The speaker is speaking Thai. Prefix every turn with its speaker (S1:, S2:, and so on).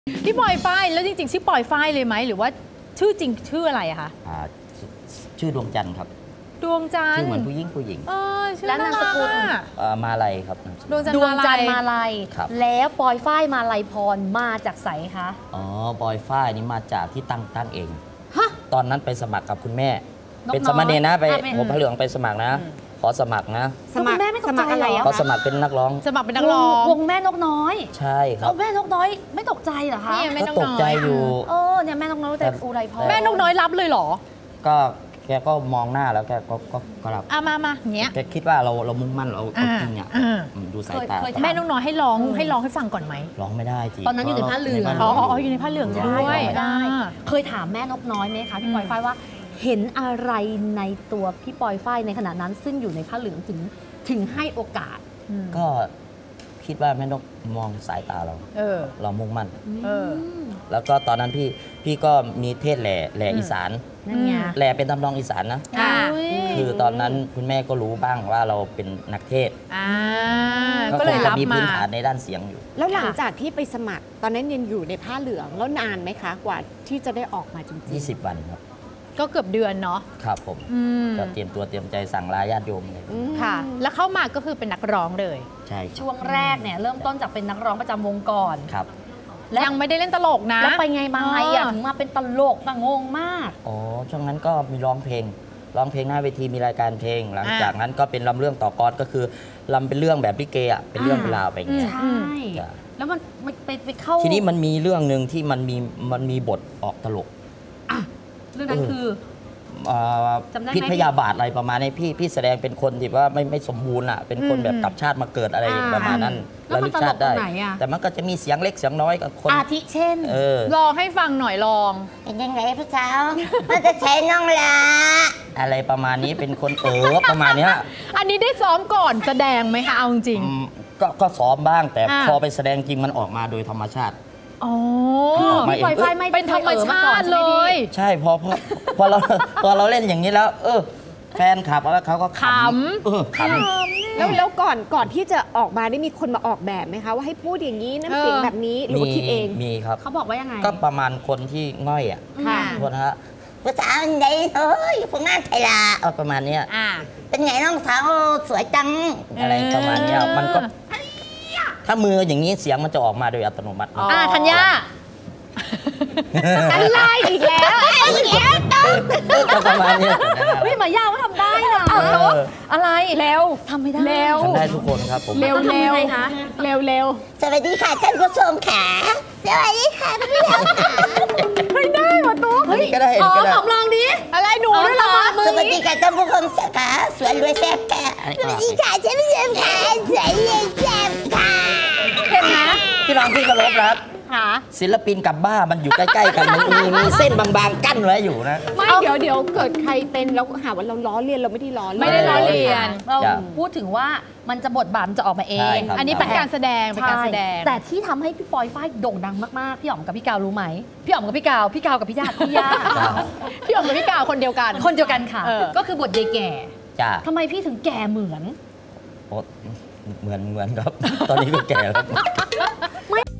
S1: พี่ปอยฝ้ายแล้วจริงๆชื่อปอยฝ้ายเลยไหมหรือว่าชื่อจริงชื่ออะไรอะคะ
S2: ชื่อดวงจันทร์ครับ
S1: ดวงจันทร์
S2: ชื่อเหมือนผู้หญิง
S1: ชื่อ
S3: และนามสกุล
S2: มาลัยครับ
S1: ดวงจันทร์
S3: มาลัยแล้วปอยฝ้ายมาลัยพรมาจากไสคะ
S2: ปอยฝ้ายนี่มาจากที่ตั้งเองตอนนั้นไปสมัครกับคุณแม่เป็นสมณีนะไปผมพระเหลืองไปสมัครนะขอสมัครนะ
S3: สมัครแม่ไม่ตกใจอะไร
S2: ขอสมัครเป็นนักร้อง
S1: สมัครเป็นนักร้อง
S3: วงแม่นกน้อย
S2: ใช่ครับ
S3: แม่นกน้อยไม่ตกใจเหรอคะ
S2: ก็ตกใจอยู่
S3: เนี่ยแม่นกน้อยแต่อุไรพร
S1: แม่นกน้อยรับเลยเหรอ
S2: ก็แกก็มองหน้าแล้วแกก็รับ
S1: มาเงี้ย
S2: แกคิดว่าเรามุ่งมั่นเราจริงอ่ะดูสายตา
S1: แม่นกน้อยให้ร้องให้ฟังก่อนไหม
S2: ร้องไม่ได้จริง
S3: ตอนนั้นอยู่ในผ้าเหลือง
S1: อยู่ในผ้าเหลืองด้วย
S3: ได้เคยถามแม่นกน้อยไหมคะพี่ปอยฝ้ายว่าเห็นอะไรในตัวพี่ปอยฝ้ายในขณะนั้นซึ่งอยู่ในผ้าเหลืองถึงให้โอกาส
S2: ก็คิดว่าแม่นกมองสายตาเราเรามุ่งมั่นแล้วก็ตอนนั้นพี่ก็มีเทศแหล่อีสานแหล่เป็นทำนองอีสานนะคือตอนนั้นคุณแม่ก็รู้บ้างว่าเราเป็นนักเทศก็เลยรับมามีพื้นฐานในด้านเสียงอยู่
S4: แล้วหลังจากที่ไปสมัครตอนนั้นยังอยู่ในผ้าเหลืองแล้วนานไหมคะกว่าที่จะได้ออกมาจริง
S2: ๆ20 วันครับ
S1: ก็เกือบเดือนเนาะ
S2: ครับผมก็เตรียมใจสั่งลาญาติโยมเลย
S1: ค่ะแล้วเข้ามาก็คือเป็นนักร้องเลย
S2: ใช่
S3: ช่วงแรกเนี่ยเริ่มต้นจากเป็นนักร้องประจำวงก่อน
S2: ครับ
S1: ยังไม่ได้เล่นตลกนะ
S3: แล้วไปไงมาไงถึงมาเป็นตลกงงมาก
S2: ช่วงนั้นก็มีร้องเพลงหน้าเวทีมีรายการเพลงหลังจากนั้นก็เป็นลำเรื่องต่อกรก็คือลำเป็นเรื่องแบบลิเกอ่ะเป็นเรื่องเป็นราวไปอย่างเงี้ย
S3: ใช่แล้วมันไปเข้า
S2: ทีนี้มันมีเรื่องหนึ่งที่มันมีบทออกตลก
S3: เรื่องนั้นคือ
S2: พิษพยาบาทอะไรประมาณนี้พี่แสดงเป็นคนที่ว่าไม่สมบูรณ์อ่ะเป็นคนแบบกลับชาติมาเกิดอะไรประมาณนั้น
S3: แล้วมันตลกตรงไหนอ่ะ
S2: แต่มันก็จะมีเสียงเล็กเสียงน้อยกับคน
S3: อาทิเช่น
S1: ลองให้ฟังหน่อยลอง
S4: เป็นยังไงพี่สาวมันจะใช้น้องละ
S2: อะไรประมาณนี้เป็นคนประมาณนี้
S1: อันนี้ได้ซ้อมก่อนแสดงไหมคะเอาจริง
S2: ก็ซ้อมบ้างแต่พอไปแสดงจริงมันออกมาโดยธรรมชาติ
S1: พี่ปอยฝ้ายไม่เป็นธรรมชาติเลย
S2: ใช่พอเราเล่นอย่างนี้แล้วแฟนคลับแล้วเขาก็ข
S4: ำแล้วก่อนที่จะออกมาได้มีคนมาออกแบบไหมคะว่าให้พูดอย่างนี้น้ำเสียงแบบนี้หรือคิดเอง
S2: มีครับ
S3: เขาบอกว่ายังไง
S2: ก็ประมาณคนที่ง่อยอ่ะโทษนะฮะ
S4: ภาษาไหนเฮ้ยพวกงานไทยละ
S2: ประมาณนี้
S4: เป็นไงน้องสาวสวยจัง
S2: อะไรประมาณนี้มันก็ถ้ามืออย่างนี้เสียงมันจะออกมาโดยอัตโนมัติ
S1: ธัญญาอะไรอีกแล้ว
S2: ประมาณนี้
S3: ไม่มายากว่าทำได้นะอะไรเร็วทำไม่ได้
S2: ทำได้ทุกคนครับผม
S1: เร็วเร็ว
S4: สวัสดีค่ะท่านผู้ชมค่ะสวัสดีค่ะท่านผู้ชมค่ะ
S1: ไม่ได้หมดตัว
S2: เฮ้ยก็ได้
S3: ทำลองดิ
S1: อะไรหนูด้วยเหรอ
S4: สวัสดีค่ะท่านผู้ชมค่ะสวยรวยแซ่บค่ะสวัสดีค่ะท่านผู้ชมค่ะสวยรวยแซ่บค่ะ
S1: เห็นไหม
S2: ที่ร้องที่เคารพครับศิลปินกับบ้ามันอยู่ใกล้ๆกันมีเส้นบางๆกั้นไว้อยู่นะ
S4: ไม่เดี๋ยวเกิดใครเป็นแล้วหาว่าเราล้อเลียนเราไม่ได้ล้อเลียน
S1: ไม่ได้ล้อเลียน
S3: เราพูดถึงว่ามันจะบทบาทจะออกมาเอง
S1: อันนี้เป็นการแสดง
S3: แต่ที่ทำให้พี่ปอยฝ้ายโด่งดังมากๆพี่อ๋อมกับพี่กาวรู้ไหมพี่อ๋อมกับพี่กาวกับพี่ญาติพี่ย่า
S1: พี่อ๋อมกับพี่กาวคนเดียวกัน
S3: ค่ะก็คือบทยายแก่ทำไมพี่ถึงแก่เหมือน
S2: เหมือนครับตอนนี้ก็แก่แล้ว